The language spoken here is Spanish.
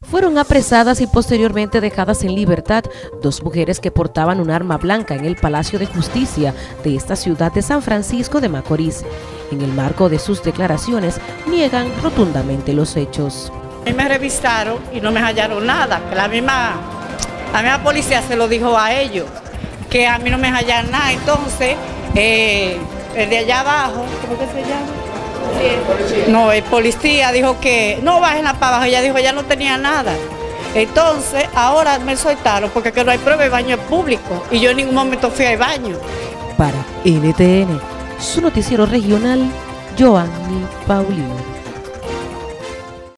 Fueron apresadas y posteriormente dejadas en libertad dos mujeres que portaban un arma blanca en el Palacio de Justicia de esta ciudad de San Francisco de Macorís. En el marco de sus declaraciones, niegan rotundamente los hechos. A mí me revisaron y no me hallaron nada, que la misma policía se lo dijo a ellos, que a mí no me hallaron nada. Entonces, el de allá abajo, ¿cómo que se llama? No, el policía dijo que no bajen para abajo, ella dijo ya no tenía nada. Entonces, ahora me soltaron porque que no hay prueba, el baño es público y yo en ningún momento fui al baño. Para NTN, su noticiero regional, Joanny Paulino.